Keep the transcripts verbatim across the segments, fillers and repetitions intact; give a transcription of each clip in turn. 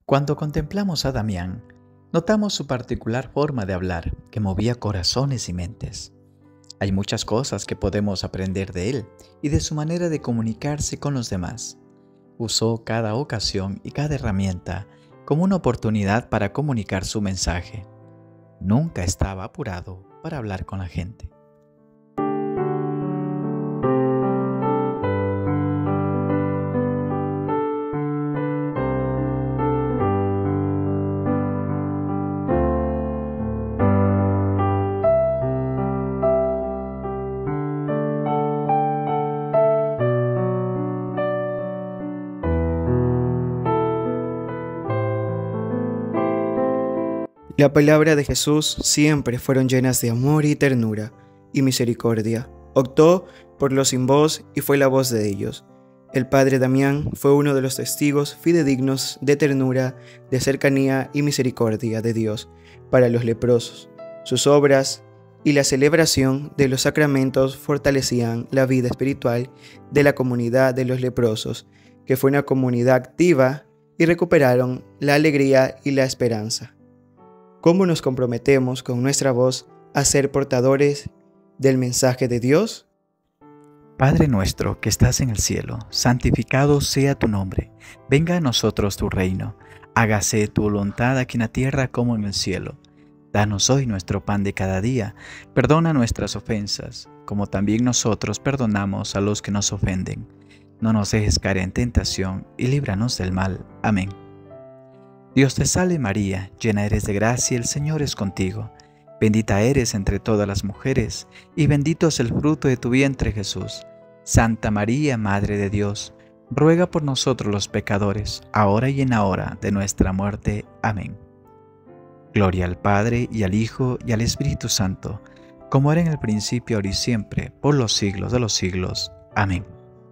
Cuando contemplamos a Damián, notamos su particular forma de hablar que movía corazones y mentes. Hay muchas cosas que podemos aprender de él y de su manera de comunicarse con los demás. Usó cada ocasión y cada herramienta como una oportunidad para comunicar su mensaje. Nunca estaba apurado para hablar con la gente. La palabra de Jesús siempre fueron llenas de amor y ternura y misericordia. Optó por los sin voz y fue la voz de ellos. El padre Damián fue uno de los testigos fidedignos de ternura, de cercanía y misericordia de Dios para los leprosos. Sus obras y la celebración de los sacramentos fortalecían la vida espiritual de la comunidad de los leprosos, que fue una comunidad activa y recuperaron la alegría y la esperanza. ¿Cómo nos comprometemos con nuestra voz a ser portadores del mensaje de Dios? Padre nuestro que estás en el cielo, santificado sea tu nombre. Venga a nosotros tu reino. Hágase tu voluntad aquí en la tierra como en el cielo. Danos hoy nuestro pan de cada día. Perdona nuestras ofensas, como también nosotros perdonamos a los que nos ofenden. No nos dejes caer en tentación y líbranos del mal. Amén. Dios te salve María, llena eres de gracia, el Señor es contigo. Bendita eres entre todas las mujeres, y bendito es el fruto de tu vientre Jesús. Santa María, Madre de Dios, ruega por nosotros los pecadores, ahora y en la hora de nuestra muerte. Amén. Gloria al Padre, y al Hijo, y al Espíritu Santo, como era en el principio, ahora y siempre, por los siglos de los siglos. Amén.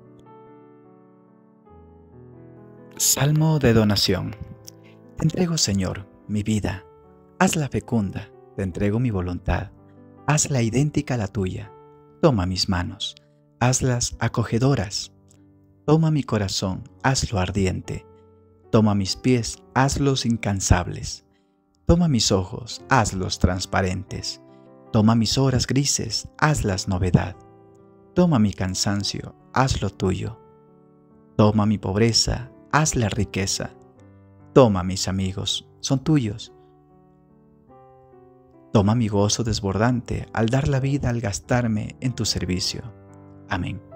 Salmo de donación. Te entrego, Señor, mi vida, hazla fecunda, te entrego mi voluntad, hazla idéntica a la tuya, toma mis manos, hazlas acogedoras, toma mi corazón, hazlo ardiente, toma mis pies, hazlos incansables, toma mis ojos, hazlos transparentes, toma mis horas grises, hazlas novedad, toma mi cansancio, hazlo tuyo, toma mi pobreza, hazla riqueza, toma mis amigos, son tuyos. Toma mi gozo desbordante al dar la vida al gastarme en tu servicio. Amén.